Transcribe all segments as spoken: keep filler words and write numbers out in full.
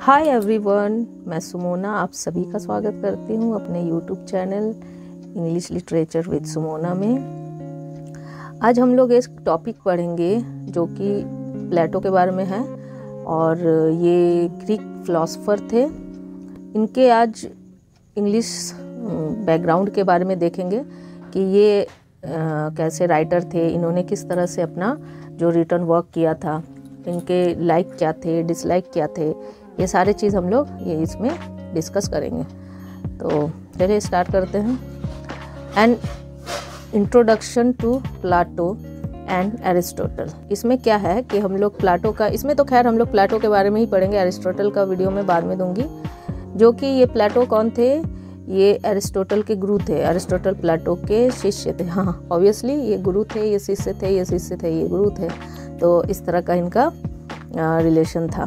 Hi everyone, मैं सुमोना आप सभी का स्वागत करती हूँ अपने YouTube channel English literature with Sumona में। आज हम लोग एक टॉपिक पढ़ेंगे जो कि प्लेटो के बारे में है और ये ग्रीक फिलोसोफर थे। इनके आज इंग्लिश बैकग्राउंड के बारे में देखेंगे कि ये आ, कैसे राइटर थे, इन्होंने किस तरह से अपना जो रिटर्न वर्क किया था, इनके लाइक क्या थे, डिसलाइक क्या थे, ये सारे चीज़ हम लोग ये इसमें डिस्कस करेंगे। तो चलिए स्टार्ट करते हैं। And introduction to Plato and Aristotle. इसमें क्या है कि हम लोग प्लाटो का, इसमें तो खैर हम लोग प्लाटो के बारे में ही पढ़ेंगे, एरिस्टोटल का वीडियो में बाद में दूंगी। जो कि ये प्लाटो कौन थे, ये एरिस्टोटल के गुरु थे। एरिस्टोटल प्लाटो के शिष्य थे। हाँ ऑब्वियसली ये गुरु थे, ये शिष्य थे, ये शिष्य थे, ये गुरु थे। तो इस तरह का इनका रिलेशन था।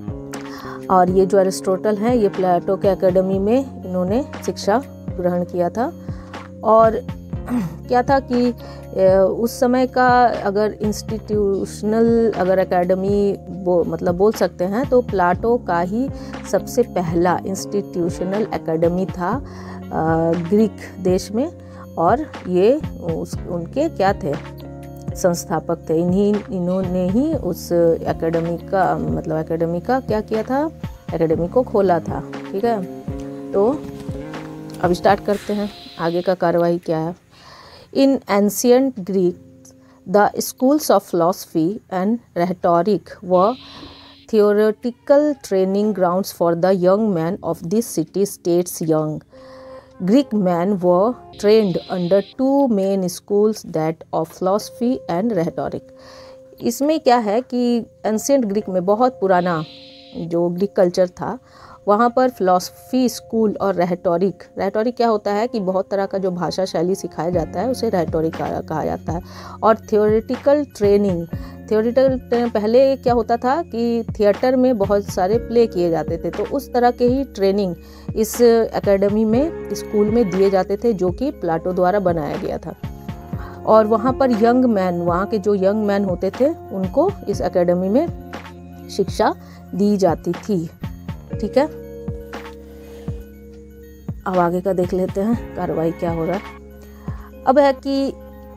और ये जो एरिस्टोटल हैं ये प्लेटो के एकेडमी में इन्होंने शिक्षा ग्रहण किया था। और क्या था कि उस समय का अगर इंस्टीट्यूशनल अगर एकेडमी वो मतलब बोल सकते हैं तो प्लेटो का ही सबसे पहला इंस्टीट्यूशनल एकेडमी था ग्रीक देश में। और ये उस उनके क्या थे, संस्थापक थे। इन्हीं इन्होंने ही उस एकेडमी का मतलब एकेडमी का क्या किया था, एकेडमी को खोला था। ठीक है, तो अब स्टार्ट करते हैं आगे का कार्रवाई क्या है। In ancient Greek the schools of philosophy and rhetoric व theoretical training grounds for the young man of this city states young Greek men were trained under two main schools, that of philosophy and rhetoric. इसमें क्या है कि ancient Greek में बहुत पुराना जो Greek culture था वहाँ पर फिलॉसफी स्कूल और रेटोरिक, रेटोरिक क्या होता है कि बहुत तरह का जो भाषा शैली सिखाया जाता है उसे रेटोरिक कहा जाता है। और थियोरेटिकल ट्रेनिंग, थियोरेटिकल पहले क्या होता था कि थिएटर में बहुत सारे प्ले किए जाते थे, तो उस तरह के ही ट्रेनिंग इस एकेडमी में स्कूल में दिए जाते थे जो कि प्लेटो द्वारा बनाया गया था। और वहाँ पर यंग मैन, वहाँ के जो यंग मैन होते थे उनको इस एकेडमी में शिक्षा दी जाती थी। ठीक है, अब आगे का देख लेते हैं कार्रवाई क्या हो रहा है। अब है कि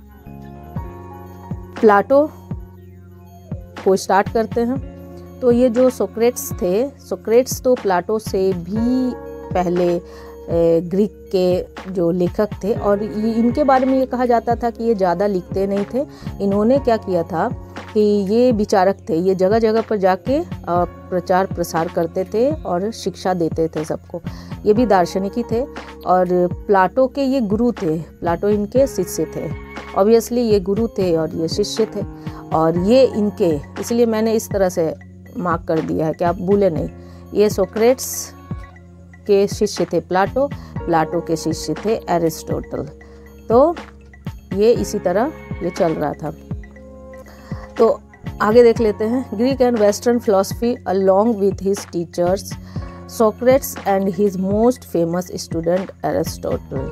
प्लेटो को स्टार्ट करते हैं। तो ये जो सोक्रेट्स थे, सोक्रेट्स तो प्लेटो से भी पहले ग्रीक के जो लेखक थे। और इनके बारे में ये कहा जाता था कि ये ज़्यादा लिखते नहीं थे। इन्होंने क्या किया था कि ये विचारक थे, ये जगह जगह पर जाके प्रचार प्रसार करते थे और शिक्षा देते थे सबको। ये भी दार्शनिक ही थे और प्लेटो के ये गुरु थे, प्लेटो इनके शिष्य थे। ऑब्वियसली ये गुरु थे और ये शिष्य थे और ये इनके, इसलिए मैंने इस तरह से मार्क कर दिया है कि आप भूले नहीं। ये सोक्रेट्स के शिष्य थे प्लेटो, प्लेटो के शिष्य थे एरिस्टोटल। तो ये इसी तरह ये चल रहा था। तो आगे देख लेते हैं। Greek and western philosophy along with his teachers Socrates and his most famous student Aristotle.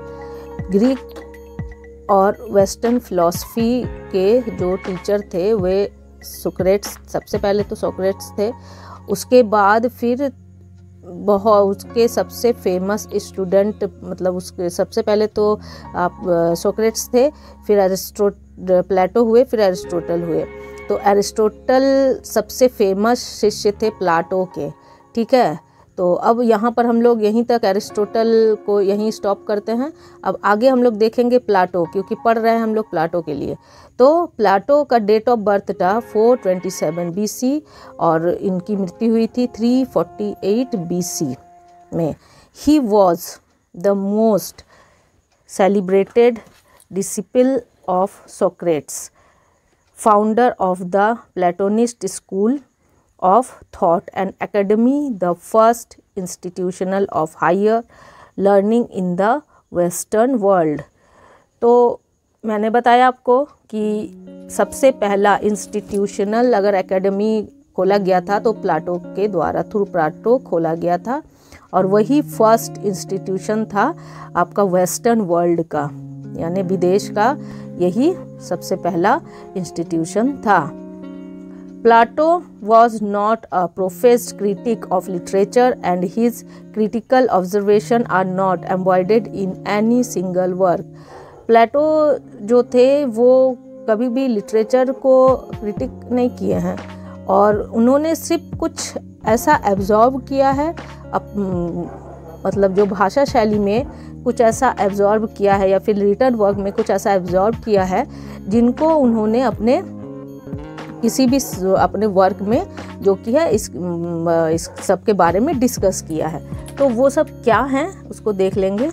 Greek और वेस्टर्न फिलॉसफी के जो टीचर थे वे सोक्रेट्स, सबसे पहले तो सोक्रेट्स थे, उसके बाद फिर बहुत उसके सबसे फेमस स्टूडेंट मतलब उसके सबसे पहले तो आप सोक्रेट्स थे, फिर एरिस्टो प्लेटो हुए, फिर एरिस्टोटल हुए। तो एरिस्टोटल सबसे फेमस शिष्य थे प्लेटो के। ठीक है, तो अब यहाँ पर हम लोग यहीं तक एरिस्टोटल को यहीं स्टॉप करते हैं। अब आगे हम लोग देखेंगे प्लेटो, क्योंकि पढ़ रहे हैं हम लोग प्लेटो के लिए। तो प्लेटो का डेट ऑफ बर्थ था फोर ट्वेंटी सेवन बीसी और इनकी मृत्यु हुई थी थ्री फोर्टी एट बीसी में। He was the most celebrated disciple of Socrates, founder of the Platonist school of thought and academy, the first institutional of higher learning in the western world। तो मैंने बताया आपको कि सबसे पहला institutional अगर academy खोला गया था तो प्लेटो के द्वारा, थ्रू प्लेटो खोला गया था। और वही फर्स्ट इंस्टीट्यूशन था आपका वेस्टर्न वर्ल्ड का, यानी विदेश का, यही सबसे पहला इंस्टीट्यूशन था। Plato was not a professed critic of literature and his critical observation are not embodied in any single work. प्लेटो जो थे वो कभी भी लिटरेचर को क्रिटिक नहीं किए हैं और उन्होंने सिर्फ कुछ ऐसा एब्जॉर्ब किया है, अप, मतलब जो भाषा शैली में कुछ ऐसा एब्जॉर्ब किया है या फिर रिटन वर्क में कुछ ऐसा एब्जॉर्ब किया है जिनको उन्होंने अपने किसी भी अपने वर्क में जो किया है इस इस सब के बारे में डिस्कस किया है। तो वो सब क्या हैं उसको देख लेंगे।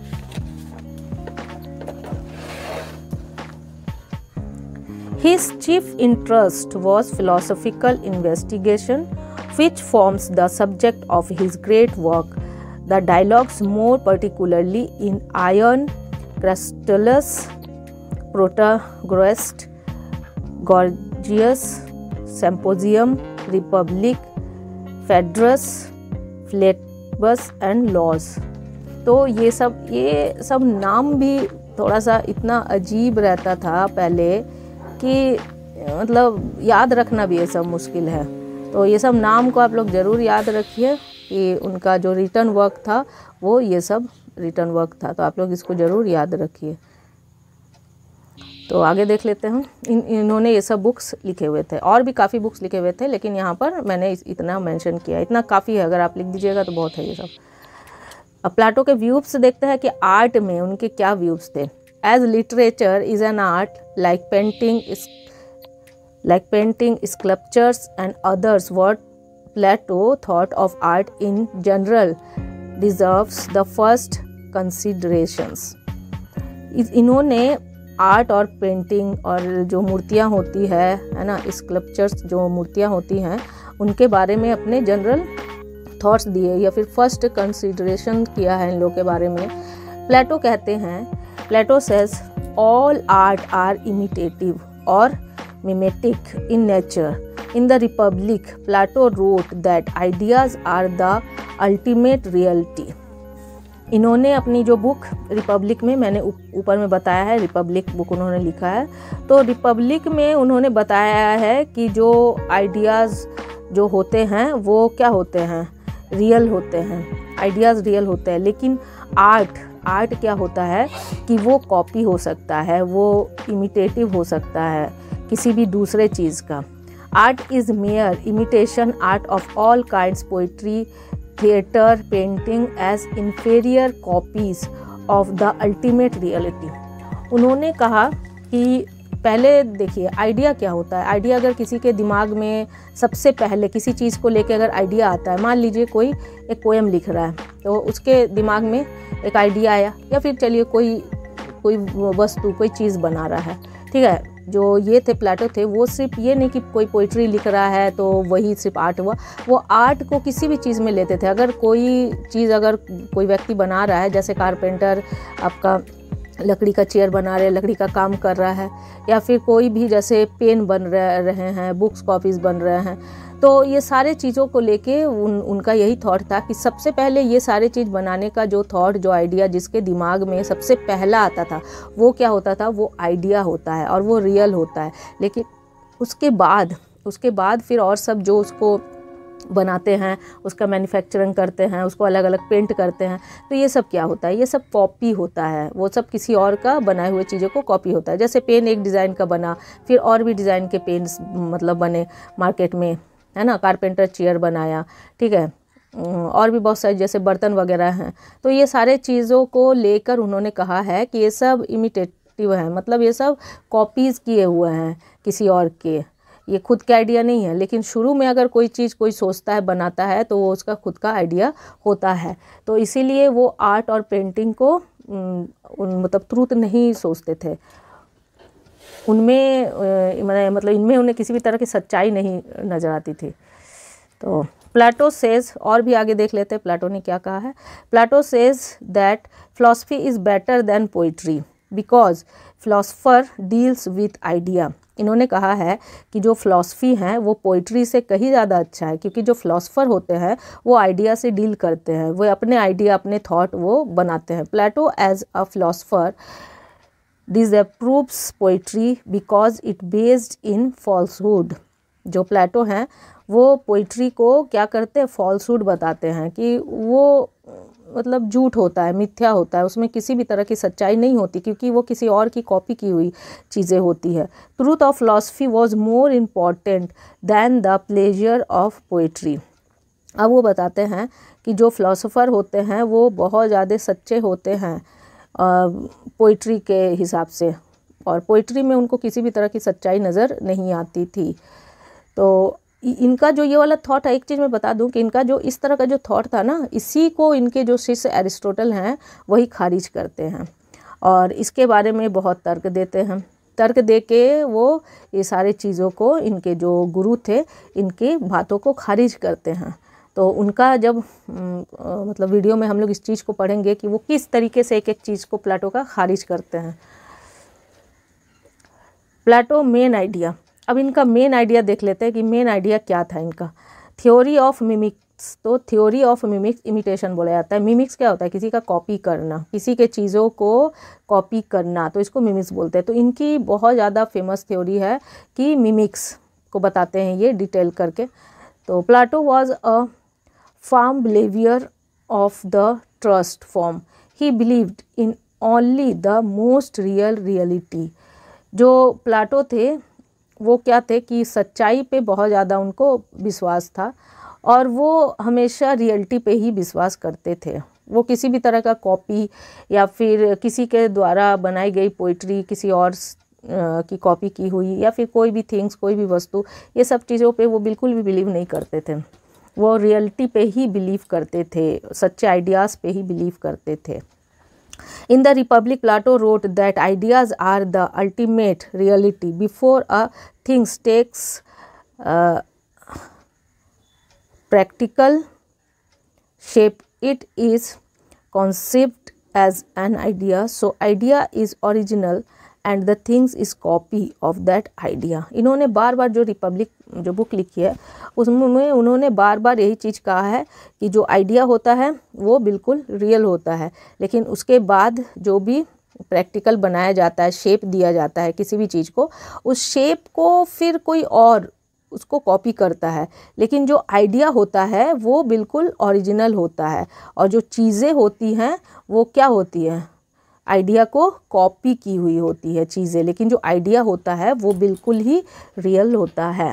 His chief interest was philosophical investigation, which forms the subject of his great work. The dialogues, more particularly in Ion, Crystallus, Protagoras, Gorgias, Symposium, Republic, Phaedrus, Phlebas and Laws। तो ये सब ये सब नाम भी थोड़ा सा इतना अजीब रहता था पहले कि मतलब याद रखना भी ये सब मुश्किल है। तो ये सब नाम को आप लोग ज़रूर याद रखिए कि उनका जो रिटन वर्क था वो ये सब रिटन वर्क था, तो आप लोग इसको ज़रूर याद रखिए। तो आगे देख लेते हैं। इन इन्होंने ये सब बुक्स लिखे हुए थे, और भी काफ़ी बुक्स लिखे हुए थे लेकिन यहाँ पर मैंने इतना मेंशन किया, इतना काफ़ी है, अगर आप लिख दीजिएगा तो बहुत है ये सब। अब प्लेटो के व्यूज देखते हैं कि आर्ट में उनके क्या व्यूज थे। As literature is an art like painting like painting sculptures and others, what Plato thought of art in general deserves the first considerations. इन्होंने आर्ट और पेंटिंग और जो मूर्तियाँ होती है है ना, स्कल्पचर्स जो मूर्तियाँ होती हैं उनके बारे में अपने जनरल थॉट्स दिए या फिर फर्स्ट कंसिडरेशन किया है इन लोगों के बारे में। प्लेटो कहते हैं, Plato says all art are imitative और mimetic in nature. In the Republic Plato wrote that ideas are the ultimate reality. इन्होंने अपनी जो बुक रिपब्लिक में, मैंने ऊपर में बताया है रिपब्लिक बुक उन्होंने लिखा है, तो रिपब्लिक में उन्होंने बताया है कि जो आइडियाज़ जो होते हैं वो क्या होते हैं, रियल होते हैं, आइडियाज़ रियल होते हैं। लेकिन आर्ट आर्ट क्या होता है कि वो कॉपी हो सकता है, वो इमिटेटिव हो सकता है किसी भी दूसरे चीज़ का। Art is mere imitation art of all kinds, poetry, theatre, painting as inferior copies of the ultimate reality. उन्होंने कहा कि पहले देखिए आइडिया क्या होता है। आइडिया अगर किसी के दिमाग में सबसे पहले किसी चीज़ को लेकर अगर आइडिया आता है, मान लीजिए कोई एक पोएम लिख रहा है तो उसके दिमाग में एक आइडिया आया, या फिर चलिए कोई कोई वस्तु कोई चीज़ बना रहा है, ठीक है। जो ये थे प्लेटो थे वो सिर्फ ये नहीं कि कोई पोइट्री लिख रहा है तो वही सिर्फ आर्ट हुआ, वो आर्ट को किसी भी चीज़ में लेते थे। अगर कोई चीज़ अगर कोई व्यक्ति बना रहा है, जैसे कारपेंटर आपका लकड़ी का चेयर बना रहे, लकड़ी का काम कर रहा है, या फिर कोई भी जैसे पेन बन रहे हैं, बुक्स कॉपीज़ बन रहे हैं, तो ये सारे चीज़ों को लेके उन उनका यही थॉट था कि सबसे पहले ये सारे चीज़ बनाने का जो थॉट, जो आइडिया जिसके दिमाग में सबसे पहला आता था वो क्या होता था, वो आइडिया होता है और वो रियल होता है। लेकिन उसके बाद उसके बाद फिर और सब जो उसको बनाते हैं, उसका मैन्युफैक्चरिंग करते हैं, उसको अलग अलग पेंट करते हैं, तो ये सब क्या होता है, ये सब कॉपी होता है। वो सब किसी और का बनाए हुए चीज़ों को कॉपी होता है। जैसे पेन एक डिज़ाइन का बना, फिर और भी डिज़ाइन के पेन्स मतलब बने मार्केट में, है ना। कारपेंटर चेयर बनाया, ठीक है, और भी बहुत सारे जैसे बर्तन वगैरह हैं। तो ये सारे चीज़ों को लेकर उन्होंने कहा है कि ये सब इमिटेटिव है, मतलब ये सब कॉपीज़ किए हुए हैं किसी और के, ये खुद का आइडिया नहीं है। लेकिन शुरू में अगर कोई चीज़ कोई सोचता है, बनाता है, तो वो उसका खुद का आइडिया होता है। तो इसीलिए वो आर्ट और पेंटिंग को मतलब ट्रूथ नहीं सोचते थे, उनमें मतलब इनमें उन्हें किसी भी तरह की सच्चाई नहीं नज़र आती थी। तो प्लेटो सेज, और भी आगे देख लेते हैं प्लेटो ने क्या कहा है। Plato says that philosophy is better than poetry because philosopher deals with idea. इन्होंने कहा है कि जो फिलॉसफी है वो पोइट्री से कहीं ज़्यादा अच्छा है, क्योंकि जो फिलॉसफर होते हैं वो आइडिया से डील करते हैं, वो अपने आइडिया अपने थॉट वो बनाते हैं। Plato as a philosopher disapproves poetry because it based in falsehood जो प्लेटो हैं वो पोइट्री को क्या करते हैं, फॉल्सूड बताते हैं कि वो मतलब झूठ होता है, मिथ्या होता है, उसमें किसी भी तरह की सच्चाई नहीं होती क्योंकि वो किसी और की कॉपी की हुई चीज़ें होती है। Truth of philosophy was more important than the pleasure of poetry. अब वो बताते हैं कि जो फिलोसोफर होते हैं वो बहुत ज़्यादा सच्चे होते हैं पोइट्री के हिसाब से, और पोइट्री में उनको किसी भी तरह की सच्चाई नज़र नहीं आती थी। तो इनका जो ये वाला थॉट है, एक चीज़ मैं बता दूं कि इनका जो इस तरह का जो थॉट था ना, इसी को इनके जो शिष्य एरिस्टोटल हैं वही खारिज करते हैं और इसके बारे में बहुत तर्क देते हैं। तर्क दे के वो ये सारे चीज़ों को, इनके जो गुरु थे, इनके बातों को खारिज करते हैं। तो उनका जब आ, मतलब वीडियो में हम लोग इस चीज़ को पढ़ेंगे कि वो किस तरीके से एक एक चीज़ को प्लेटो का खारिज करते हैं। प्लेटो मेन आइडिया, अब इनका मेन आइडिया देख लेते हैं कि मेन आइडिया क्या था इनका। थ्योरी ऑफ मिमिक्स, तो थ्योरी ऑफ मिमिक्स इमिटेशन बोला जाता है। मिमिक्स क्या होता है, किसी का कॉपी करना, किसी के चीज़ों को कॉपी करना, तो इसको मिमिक्स बोलते हैं। तो इनकी बहुत ज़्यादा फेमस थ्योरी है कि मिमिक्स को बताते हैं ये डिटेल करके। तो Plato was a form believer of the trust form, he believed in only the most real reality. जो प्लेटो थे वो क्या थे कि सच्चाई पे बहुत ज़्यादा उनको विश्वास था और वो हमेशा रियलिटी पे ही विश्वास करते थे। वो किसी भी तरह का कॉपी या फिर किसी के द्वारा बनाई गई पोइट्री, किसी और की कॉपी की हुई या फिर कोई भी थिंग्स, कोई भी वस्तु, ये सब चीज़ों पे वो बिल्कुल भी बिलीव नहीं करते थे। वो रियलिटी पे ही बिलीव करते थे, सच्चे आइडियाज़ पे ही बिलीव करते थे। In the Republic, Plato wrote that ideas are the ultimate reality. Before a thing takes uh, practical shape, it is conceived as an idea. So, idea is original and the things is copy of that idea. इन्होंने बार बार जो Republic जो book लिखी है उसमें उन्होंने बार बार यही चीज़ कहा है कि जो आइडिया होता है वो बिल्कुल रियल होता है, लेकिन उसके बाद जो भी प्रैक्टिकल बनाया जाता है, शेप दिया जाता है किसी भी चीज़ को, उस शेप को फिर कोई और उसको कॉपी करता है, लेकिन जो आइडिया होता है वो बिल्कुल ओरिजिनल होता है। और जो चीज़ें होती हैं वो क्या होती हैं, आइडिया को कॉपी की हुई होती है चीज़ें, लेकिन जो आइडिया होता है वो बिल्कुल ही रियल होता है।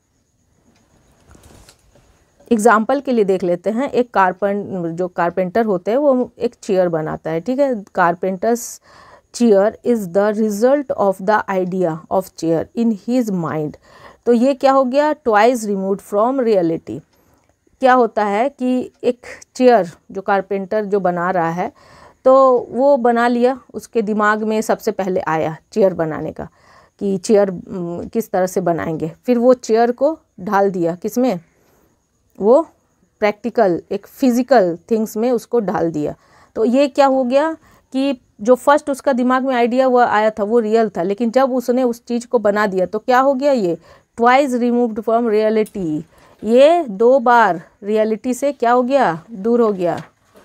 एग्जाम्पल के लिए देख लेते हैं, एक कारपेंटर जो कारपेंटर होते हैं वो एक चेयर बनाता है, ठीक है। Carpenter's chair is the result of the idea of chair in his mind. तो ये क्या हो गया, ट्वाइस रिमूव्ड फ्रॉम रियलिटी। क्या होता है कि एक चेयर जो कारपेंटर जो बना रहा है तो वो बना लिया, उसके दिमाग में सबसे पहले आया चेयर बनाने का कि चेयर किस तरह से बनाएंगे। फिर वो चेयर को ढाल दिया किस में, वो प्रैक्टिकल एक फिज़िकल थिंग्स में उसको ढाल दिया। तो ये क्या हो गया कि जो फर्स्ट उसका दिमाग में आइडिया वो आया था वो रियल था, लेकिन जब उसने उस चीज़ को बना दिया तो क्या हो गया, ये ट्वाइस रिमूव्ड फ्रॉम रियलिटी। ये दो बार रियलिटी से क्या हो गया, दूर हो गया।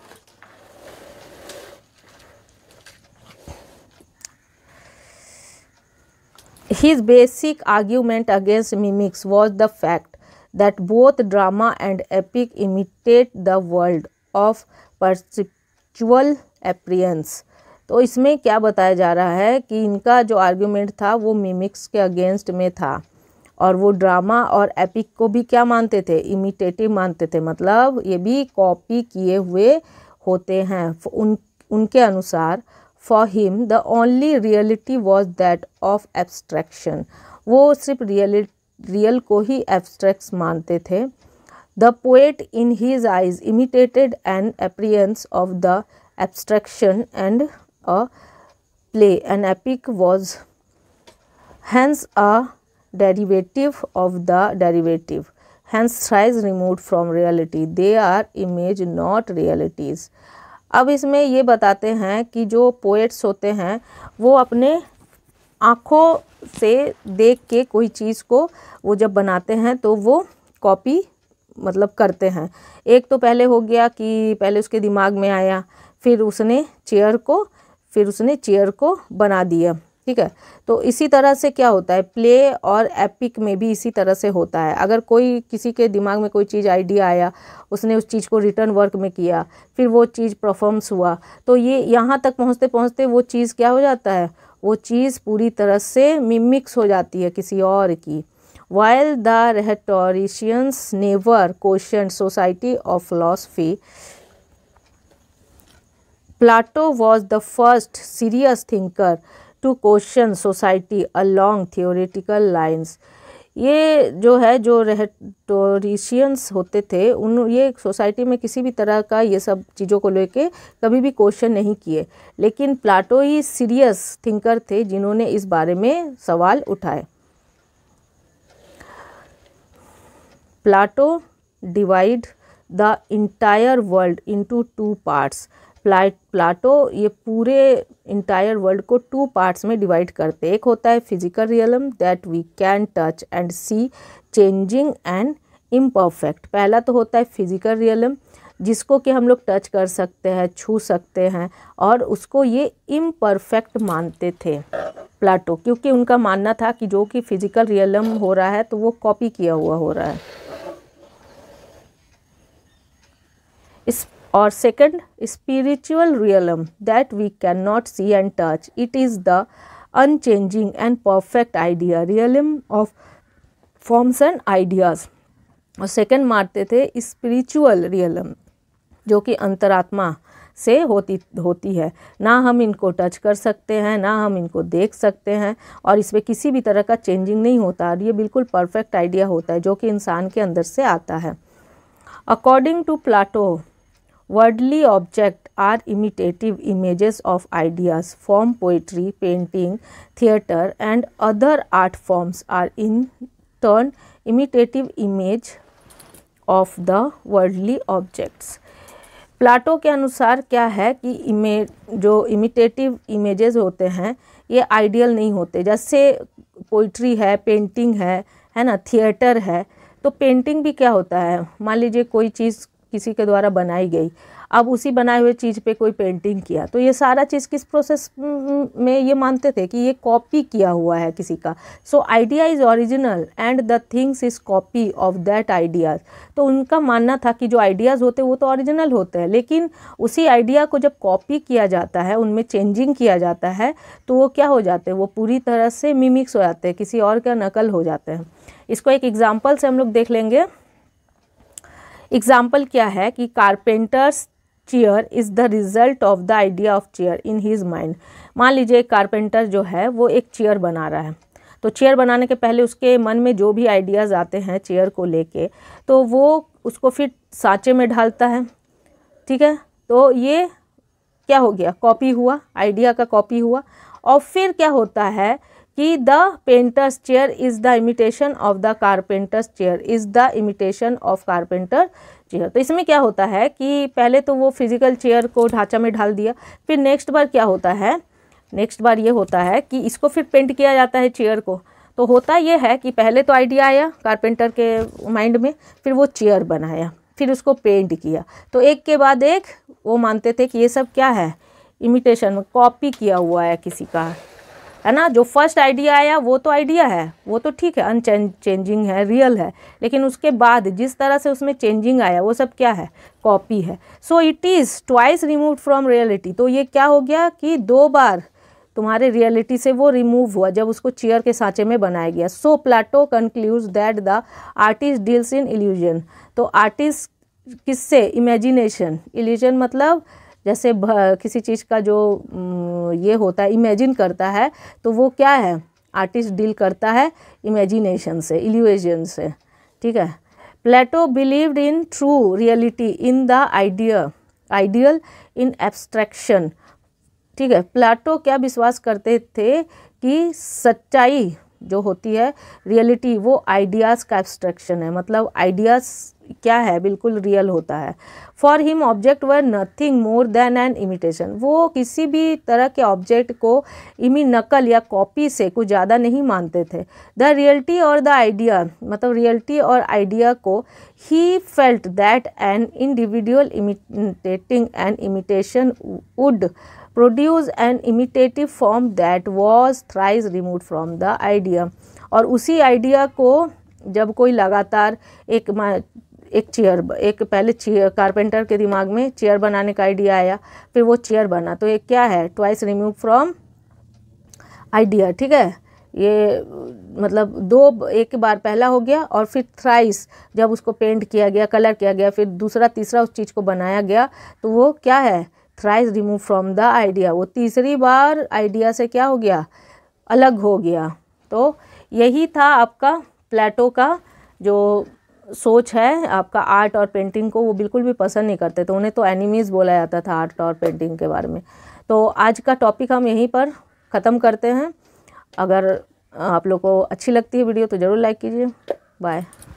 His basic argument against mimics was the fact that both drama and epic imitate the world of perceptual appearance. तो इसमें क्या बताया जा रहा है कि इनका जो आर्ग्यूमेंट था वो मिमिक्स के अगेंस्ट में था, और वो ड्रामा और एपिक को भी क्या मानते थे, इमिटेटिव मानते थे, मतलब ये भी कॉपी किए हुए होते हैं उन उनके अनुसार। For him, the only reality was that of abstraction. वो सिर्फ रियल रियल को ही abstracts मानते थे। The poet in his eyes imitated an appearance of the abstraction and a play. An epic was hence a derivative of the derivative, hence thrice removed from reality. They are image, not realities. अब इसमें ये बताते हैं कि जो poets होते हैं वो अपने आँखों से देख के कोई चीज़ को वो जब बनाते हैं तो वो कॉपी मतलब करते हैं। एक तो पहले हो गया कि पहले उसके दिमाग में आया, फिर उसने चेयर को फिर उसने चेयर को बना दिया, ठीक है। तो इसी तरह से क्या होता है, प्ले और एपिक में भी इसी तरह से होता है। अगर कोई किसी के दिमाग में कोई चीज़ आइडिया आया, उसने उस चीज़ को रिटर्न वर्क में किया, फिर वो चीज़ परफॉर्म्स हुआ, तो ये यहाँ तक पहुँचते पहुँचते वो चीज़ क्या हो जाता है, वो चीज़ पूरी तरह से मिमिक्स हो जाती है किसी और की। While the rhetoricians never questioned society of philosophy, Plato was the first serious thinker to question society along theoretical lines. ये जो है जो रेटोरिशियंस होते थे उन ये सोसाइटी में किसी भी तरह का ये सब चीज़ों को लेके कभी भी क्वेश्चन नहीं किए, लेकिन प्लाटो ही सीरियस थिंकर थे जिन्होंने इस बारे में सवाल उठाए। Plato divide the entire world into two parts. Plato ये पूरे इंटायर वर्ल्ड को टू पार्ट्स में डिवाइड करते हैं। एक होता है physical realm that we can touch and see, changing and imperfect. पहला तो होता है फिजिकल रियलम जिसको कि हम लोग टच कर सकते हैं, छू सकते हैं, और उसको ये इम्परफेक्ट मानते थे प्लाटो, क्योंकि उनका मानना था कि जो कि फिजिकल रियलम हो रहा है तो वो कॉपी किया हुआ हो रहा है। इस और second spiritual realm that we can not see and touch, it is the unchanging and perfect idea realm of forms and ideas. और सेकंड मानते थे स्पिरिचुअल रियलम जो कि अंतरात्मा से होती होती है, ना हम इनको टच कर सकते हैं, ना हम इनको देख सकते हैं, और इसमें किसी भी तरह का चेंजिंग नहीं होता, और ये बिल्कुल परफेक्ट आइडिया होता है जो कि इंसान के अंदर से आता है। According to Plato, worldly objects are imitative images of ideas. Form poetry, painting, theatre and other art forms are in turn imitative image of the worldly objects. Plato के अनुसार क्या है कि इमेज जो इमिटेटिव इमेजेस होते हैं ये ideal नहीं होते। जैसे पोइट्री है, पेंटिंग है, है ना, थिएटर है। तो पेंटिंग भी क्या होता है, मान लीजिए कोई चीज़ किसी के द्वारा बनाई गई, अब उसी बनाए हुए चीज़ पे कोई पेंटिंग किया, तो ये सारा चीज़ किस प्रोसेस में ये मानते थे कि ये कॉपी किया हुआ है किसी का। So idea is original and the things is copy of that ideas. तो उनका मानना था कि जो आइडियाज़ होते हैं वो तो ओरिजिनल होते हैं, लेकिन उसी आइडिया को जब कॉपी किया जाता है, उनमें चेंजिंग किया जाता है, तो वो क्या हो जाते हैं, वो पूरी तरह से मिमिक्स हो जाते हैं, किसी और का नकल हो जाते हैं। इसको एक एग्जाम्पल से हम लोग देख लेंगे। एग्जाम्पल क्या है कि carpenter's chair is the result of the idea of chair in his mind. मान लीजिए कारपेंटर जो है वो एक चेयर बना रहा है, तो चेयर बनाने के पहले उसके मन में जो भी आइडियाज़ आते हैं चेयर को लेके, तो वो उसको फिर सांचे में ढालता है, ठीक है। तो ये क्या हो गया, कॉपी हुआ, आइडिया का कॉपी हुआ। और फिर क्या होता है कि the painter's chair is the imitation of the carpenter's chair is the imitation of carpenter chair. तो इसमें क्या होता है कि पहले तो वो फिजिकल चेयर को ढांचा में ढाल दिया, फिर नेक्स्ट बार क्या होता है, नेक्स्ट बार ये होता है कि इसको फिर पेंट किया जाता है चेयर को। तो होता ये है कि पहले तो आइडिया आया कारपेंटर के माइंड में, फिर वो चेयर बनाया, फिर उसको पेंट किया। तो एक के बाद एक वो मानते थे कि ये सब क्या है, इमिटेशन, कॉपी किया हुआ है किसी का, है ना। जो फर्स्ट आइडिया आया वो तो आइडिया है, वो तो ठीक है, अनचेंजिंग है, रियल है, लेकिन उसके बाद जिस तरह से उसमें चेंजिंग आया वो सब क्या है, कॉपी है। So it is twice removed from reality. तो ये क्या हो गया कि दो बार तुम्हारे रियलिटी से वो रिमूव हुआ जब उसको चेयर के सांचे में बनाया गया। So Plato concludes that the artist deals in illusion. तो आर्टिस्ट किससे, इमेजिनेशन, इल्यूजन मतलब जैसे किसी चीज़ का जो ये होता है, इमेजिन करता है, तो वो क्या है, आर्टिस्ट डील करता है इमेजिनेशन से, इल्यूजन से, ठीक है। Plato believed in true reality in the idea ideal in abstraction, ठीक है। प्लेटो क्या विश्वास करते थे कि सच्चाई जो होती है, रियलिटी, वो आइडियाज़ का एब्स्ट्रैक्शन है, मतलब आइडियाज़ क्या है, बिल्कुल रियल होता है। For him object were nothing more than an imitation. वो किसी भी तरह के ऑब्जेक्ट को इमी नकल या कॉपी से कुछ ज़्यादा नहीं मानते थे। द रियलिटी और द आइडिया, मतलब रियलिटी और आइडिया को ही felt that an individual imitating an imitation would produce an imitative form that was thrice removed from the idea. और उसी आइडिया को जब कोई लगातार एक एक चेयर एक पहले चेयर कारपेंटर के दिमाग में चेयर बनाने का आइडिया आया, फिर वो चेयर बना, तो ये क्या है, ट्वाइस रिमूव फ्रॉम आइडिया। ठीक है, ये मतलब दो, एक बार पहला हो गया और फिर थ्राइस जब उसको पेंट किया गया, कलर किया गया, फिर दूसरा तीसरा उस चीज़ को बनाया गया, तो वो क्या है, thrice remove from the idea. वो तीसरी बार आइडिया से क्या हो गया, अलग हो गया। तो यही था आपका प्लेटो का जो सोच है। आपका आर्ट और पेंटिंग को वो बिल्कुल भी पसंद नहीं करते, तो उन्हें तो एनिमीज बोला जाता था आर्ट और पेंटिंग के बारे में। तो आज का टॉपिक हम यहीं पर ख़त्म करते हैं। अगर आप लोग को अच्छी लगती है वीडियो तो ज़रूर लाइक कीजिए। बाय।